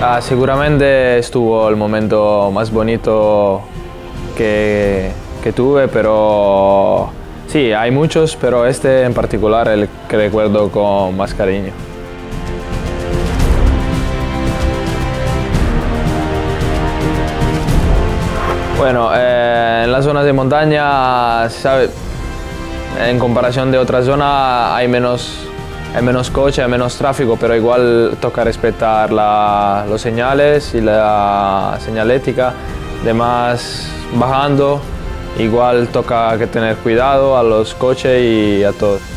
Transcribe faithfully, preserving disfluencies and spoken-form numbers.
Ah, seguramente estuvo el momento más bonito que, que tuve, pero sí, hay muchos, pero este en particular el que recuerdo con más cariño. Bueno, eh, en las zonas de montaña, ¿sabe? En comparación de otras zonas hay menos, hay menos coche, hay menos tráfico, pero igual toca respetar la, los señales y la señalética. Además, bajando, igual toca que tener cuidado a los coches y a todo.